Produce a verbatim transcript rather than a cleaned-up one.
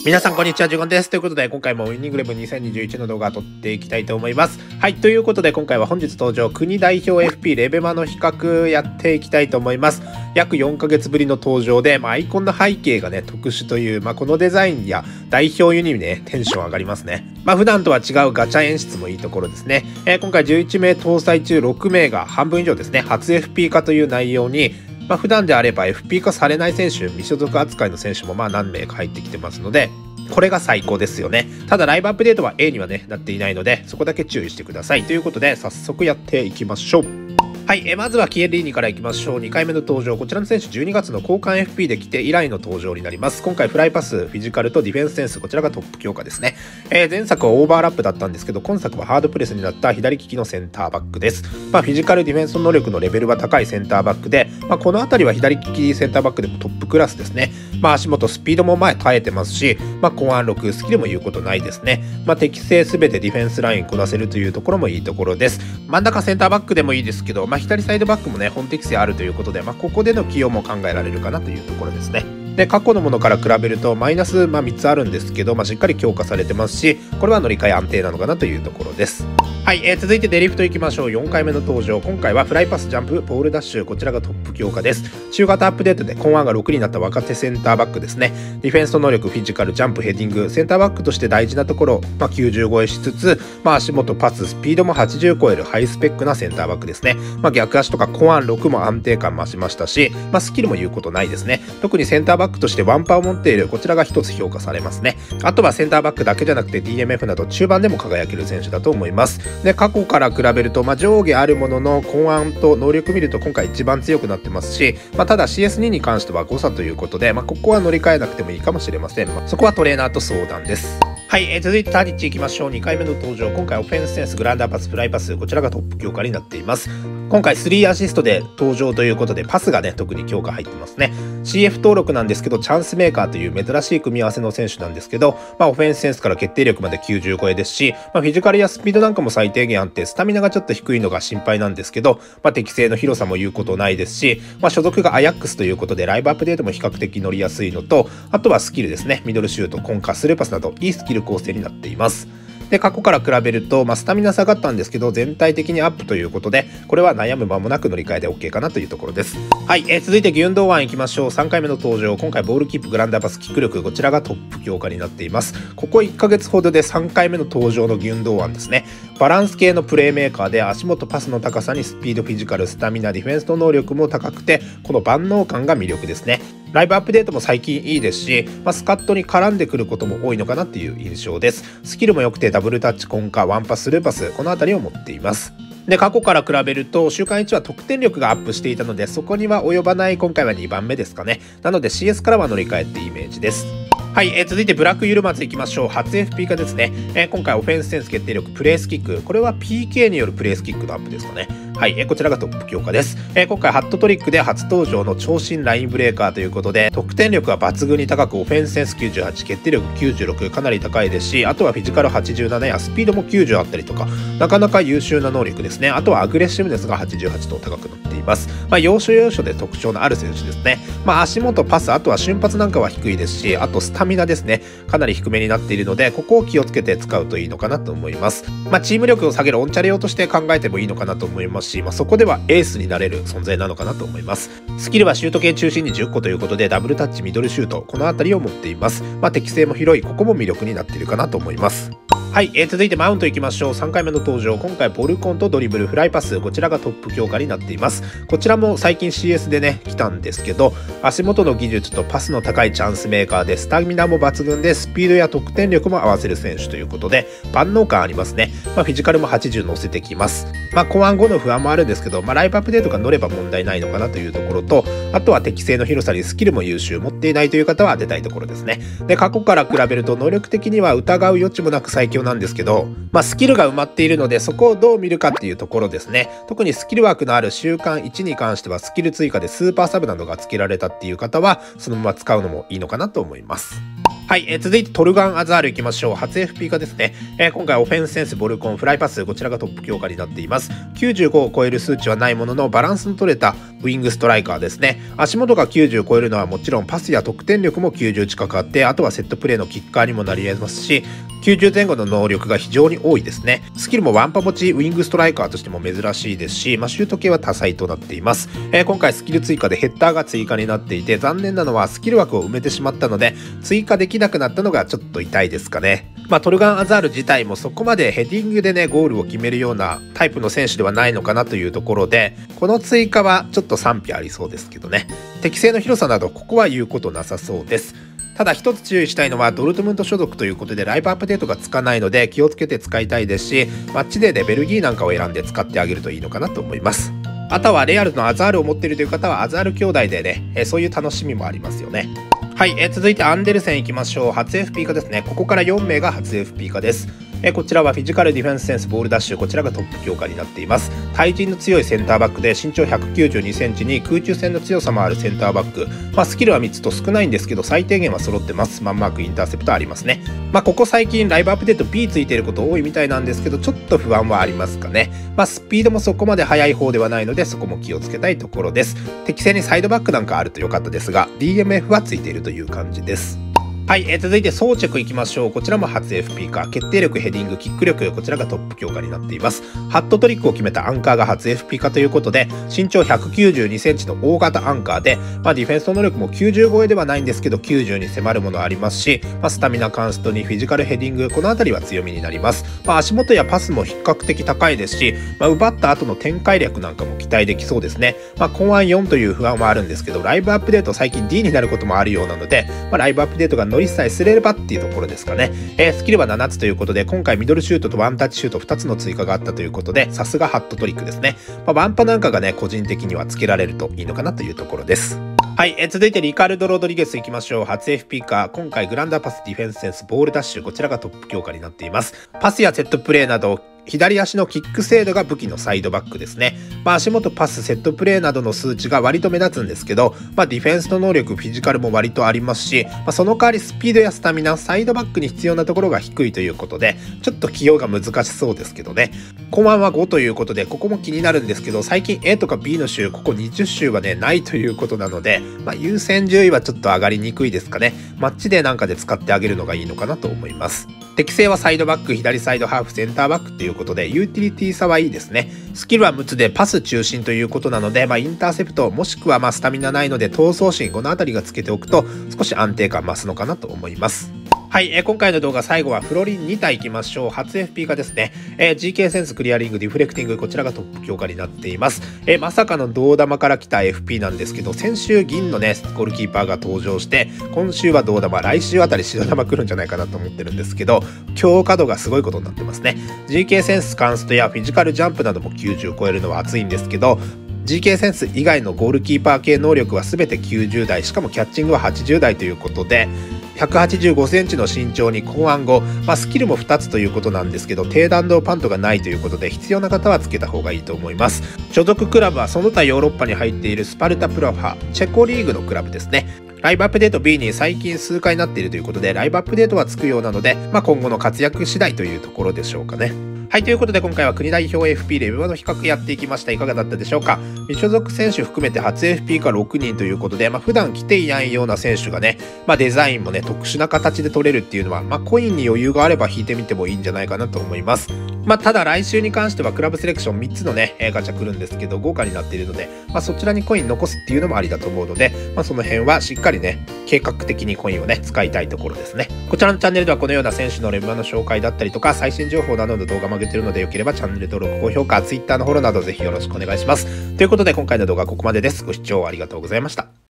皆さんこんにちは、ジュゴンです。ということで今回もウィニングイレブンにせんにじゅういちの動画を撮っていきたいと思います。はい、ということで今回は本日登場国代表 エフピー レベマの比較やっていきたいと思います。約よんかげつぶりの登場で、まあ、アイコンの背景がね特殊という、まあ、このデザインや代表ユニにねテンション上がりますね。まあ普段とは違うガチャ演出もいいところですね。えー、今回じゅういちめい搭載中ろくめいが半分以上ですね初 エフピー 化という内容に、まあ、普段であれば エフピー 化されない選手、未所属扱いの選手もまあ何名か入ってきてますので、これが最高ですよね。ただライブアップデートは A にはねなっていないので、そこだけ注意してください。ということで早速やっていきましょう。はい、えまずはキエリーニからいきましょう。にかいめの登場、こちらの選手じゅうにがつの交換 エフピー で来て以来の登場になります。今回フライパス、フィジカルとディフェンスセンス、こちらがトップ強化ですね。えー、前作はオーバーラップだったんですけど、今作はハードプレスになった左利きのセンターバックです。まあ、フィジカルディフェンスの能力のレベルは高いセンターバックで、まあ、この辺りは左利きセンターバックでもトップクラスですね。まあ、足元スピードも前耐えてますし、まあ、後半ろくスキルも言うことないですね。まあ、適正すべてディフェンスラインこなせるというところもいいところです。真ん中センターバックでもいいですけど、まあ、左サイドバックもね本適性あるということで、まあ、ここでの起用も考えられるかなというところですね。で過去のものから比べるとマイナス、まあ、みっつあるんですけど、まあ、しっかり強化されてますし、これは乗り換え安定なのかなというところです。はい、えー、続いてデリフトいきましょう。よんかいめの登場、今回はフライパス、ジャンプ、ポールダッシュ、こちらがトップ強化です。中型アップデートで今案がろくになった若手センターバックですね。ディフェンスの能力、フィジカル、ジャンプ、ヘディング、センターバックとして大事なところ、まあ、きゅうじゅう超えしつつ、まあ、足元パス、スピードもはちじゅう超えるハイスペックなセンターバックですね。まあ、逆足とか後案ろくも安定感増しましたし、まあ、スキルも言うことないですね。特にセンターバックとしてワンパーを持っている、こちらが一つ評価されますね。あとはセンターバックだけじゃなくて ディーエムエフ など中盤でも輝ける選手だと思います。で過去から比べると、まあ、上下あるものの後腕と能力見ると今回一番強くなってますし、まあ、ただ シーエスツー に関しては誤差ということで、まあ、ここは乗り換えなくてもいいかもしれません。まあ、そこはトレーナーと相談です。はい、えー、続いてタディッチいきましょう。にかいめの登場、今回オフェンスセンス、グランダーパス、フライパス、こちらがトップ強化になっています。今回スリーアシストで登場ということで、パスがね特に強化入ってますね。 シーエフ 登録なんですけど、チャンスメーカーという珍しい組み合わせの選手なんですけど、まあ、オフェンスセンスから決定力まできゅうじゅう超えですし、まあ、フィジカルやスピードなんかも最低限あって、スタミナがちょっと低いのが心配なんですけど、まあ、適正の広さも言うことないですし、まあ、所属がアヤックスということでライブアップデートも比較的乗りやすいのと、あとはスキルですね。ミドルシュート、コンカ、スルーパスなどいいスキル構成になっています。で過去から比べると、まあ、スタミナ下がったんですけど全体的にアップということで、これは悩む間もなく乗り換えで OK かなというところです。はい、えー、続いてギュンドーワンいきましょう。さんかいめの登場、今回ボールキープ、グランダーパス、キック力、こちらがトップ強化になっています。ここいっかげつほどでさんかいめの登場のギュンドーワンですね。バランス系のプレーメーカーで、足元パスの高さにスピード、フィジカル、スタミナ、ディフェンスの能力も高くて、この万能感が魅力ですね。ライブアップデートも最近いいですし、まあ、スカットに絡んでくることも多いのかなっていう印象です。スキルも良くてダブルタッチ、コンカ、ワンパス、スルーパス、この辺りを持っています。で過去から比べると週間いちは得点力がアップしていたので、そこには及ばない。今回はにばんめですかね。なので シーエス からは乗り換えってイメージです。はい、えー、続いてブラックユルマツいきましょう。初 エフピー 化ですね。えー、今回オフェンスセンス、決定力、プレースキック、これは ピーケー によるプレースキックのアップですかね。はい、えー、こちらがトップ強化です。えー、今回ハットトリックで初登場の長身ラインブレーカーということで、得点力は抜群に高く、オフェンスセンスきゅうじゅうはち、決定力きゅうじゅうろく、かなり高いですし、あとはフィジカルはちじゅうななやスピードもきゅうじゅうあったりとか、なかなか優秀な能力ですね。あとはアグレッシブネスがはちじゅうはちと高くなっています。まあ、要所要所で特徴のある選手ですね。まあ、足元パス、あとは瞬発なんかは低いですし、あとスタミナですね。かなり低めになっているので、ここを気をつけて使うといいのかなと思います。まあ、チーム力を下げるオンチャレ用として考えてもいいのかなと思いますし、まあ、そこではエースになれる存在なのかなと思います。スキルはシュート系中心にじゅっこということで、ダブルタッチ、ミドルシュート、この辺りを持っています。まあ、適性も広い、ここも魅力になっているかなと思います。はい、えー、続いてマウントいきましょう。さんかいめの登場、今回ポルコンとドリブル、フライパス、こちらがトップ強化になっています。こちらも最近 シーエス でね来たんですけど、足元の技術とパスの高いチャンスメーカーで、スタミナも抜群で、スピードや得点力も合わせる選手ということで万能感ありますね。まあ、フィジカルもはちじゅう乗せてきます。まあ後半後の不安もあるんですけど、まあ、ライブアップデートが乗れば問題ないのかなというところと、あとは適性の広さにスキルも優秀、持っていないという方は当てたいところですね。で過去から比べると能力的には疑う余地もなく最強なんですけど、まあ、スキルが埋まっているので、そこをどう見るかっていうところですね。特にスキル枠のある週間いちに関してはスキル追加でスーパーサブなどが付けられたっていう方は、そのまま使うのもいいのかなと思います。 はい、えー、続いてトルガン・アザールいきましょう。初 エフピー 化ですね。えー、今回オフェンスセンス、ボルコン、フライパス、こちらがトップ強化になっています。きゅうじゅうごを超える数値はないものの、バランスの取れたウィングストライカーですね。足元がきゅうじゅうを超えるのはもちろんパスや得点力もきゅうじゅう近くあって、あとはセットプレーのキッカーにもなり得ますし、きゅうじゅう前後の能力が非常に多いですね。スキルもワンパ持ち、ウィングストライカーとしても珍しいですし、まあ、シュート系は多彩となっています。えー、今回スキル追加でヘッダーが追加になっていて、残念なのはスキル枠を埋めてしまったので、追加できなくなったのがちょっと痛いですかね。まあ、トルガン・アザール自体もそこまでヘディングでね、ゴールを決めるようなタイプの選手ではないのかなというところで、この追加はちょっと賛否ありそうですけどね。適正の広さなど、ここは言うことなさそうです。ただ一つ注意したいのはドルトムント所属ということでライブアップデートがつかないので気をつけて使いたいですし、マッチデーでベルギーなんかを選んで使ってあげるといいのかなと思います。あとはレアルのアザールを持っているという方はアザール兄弟でね、えそういう楽しみもありますよね。はい、え続いてアンデルセンいきましょう。初 エフピー 化ですね。ここからよん名が初 エフピー 化です。えこちらはフィジカル、ディフェンスセンス、ボールダッシュ、こちらがトップ強化になっています。対人の強いセンターバックで身長ひゃくきゅうじゅうにセンチに空中戦の強さもあるセンターバック。まあ、スキルはみっつと少ないんですけど最低限は揃ってます。マンマーク、インターセプトありますね。まあ、ここ最近ライブアップデート B ついていること多いみたいなんですけどちょっと不安はありますかね。まあ、スピードもそこまで速い方ではないのでそこも気をつけたいところです。適正にサイドバックなんかあると良かったですが ディーエムエフ はついているという感じです。はい、えー、続いて装着いきましょう。こちらも初 エフピー 化。決定力、ヘディング、キック力、こちらがトップ強化になっています。ハットトリックを決めたアンカーが初 エフピー 化ということで、身長ひゃくきゅうじゅうにセンチの大型アンカーで、まあ、ディフェンスの能力もきゅうじゅう超えではないんですけど、きゅうじゅうに迫るものありますし、まあ、スタミナカンストにフィジカルヘディング、この辺りは強みになります。まあ、足元やパスも比較的高いですし、まあ、奪った後の展開力なんかも期待できそうですね。まあ、コンアンよんという不安はあるんですけど、ライブアップデート最近 ディー になることもあるようなので、まあ、ライブアップデートが乗りさえすれればっていうところですかね。えー、スキルはななつということで今回ミドルシュートとワンタッチシュートふたつの追加があったということでさすがハットトリックですね。まあ、ワンパなんかがね個人的にはつけられるといいのかなというところです。はい、えー、続いてリカルド・ロドリゲスいきましょう。初 エフピー 化。今回グランダーパス、ディフェンスセンス、ボールダッシュ、こちらがトップ強化になっています。パスやセットプレーなど左足のキック精度が武器のサイドバックですね。まあ、足元パス、セットプレーなどの数値が割と目立つんですけど、まあ、ディフェンスの能力、フィジカルも割とありますし、まあ、その代わりスピードやスタミナ、サイドバックに必要なところが低いということで、ちょっと起用が難しそうですけどね。コマンはごということで、ここも気になるんですけど、最近 A とか B の州、ここにじゅっ州はね、ないということなので、まあ、優先順位はちょっと上がりにくいですかね。マッチデーなんかで使ってあげるのがいいのかなと思います。適性はサイドバック、左サイドハーフ、センターバックということで、ユーティリティ差はいいですね。スキルはむつでパス中心ということなので、まあ、インターセプト、もしくはまあスタミナないので、闘争心、このあたりがつけておくと、少し安定感増すのかなと思います。はい、えー、今回の動画最後はフロリンに体いきましょう。初 エフピー 化ですね。えー、ジーケー センス、クリアリング、ディフレクティング、こちらがトップ強化になっています。えー、まさかの銅玉から来た エフピー なんですけど、先週銀のね、ゴールキーパーが登場して、今週は銅玉、来週あたり白玉来るんじゃないかなと思ってるんですけど、強化度がすごいことになってますね。ジーケー センス、カンストやフィジカルジャンプなどもきゅうじゅう超えるのは熱いんですけど、ジーケー センス以外のゴールキーパー系能力は全てきゅうじゅう代、しかもキャッチングははちじゅう代ということで、ひゃくはちじゅうごセンチの身長に高暗号、まあ、スキルもふたつということなんですけど、低弾道パントがないということで、必要な方はつけた方がいいと思います。所属クラブはその他ヨーロッパに入っているスパルタプラハ、チェコリーグのクラブですね。ライブアップデート B に最近数回なっているということで、ライブアップデートはつくようなので、まあ、今後の活躍次第というところでしょうかね。はい、ということで今回は国代表 エフピー レベルの比較やっていきました。いかがだったでしょうか。未所属選手含めて初 エフピー 化ろくにんということで、まあ、普段来ていないような選手がね、まあ、デザインもね、特殊な形で取れるっていうのは、まあ、コインに余裕があれば引いてみてもいいんじゃないかなと思います。まあ、ただ来週に関してはクラブセレクションみっつのね、ガチャ来るんですけど、豪華になっているので、まあ、そちらにコイン残すっていうのもありだと思うので、まあ、その辺はしっかりね、計画的にコインをね、使いたいところですね。こちらのチャンネルではこのような選手のレベルの紹介だったりとか、最新情報などの動画も上げているので、よければチャンネル登録、高評価、Twitter のフォローなどぜひよろしくお願いします。ということで今回の動画はここまでです。ご視聴ありがとうございました。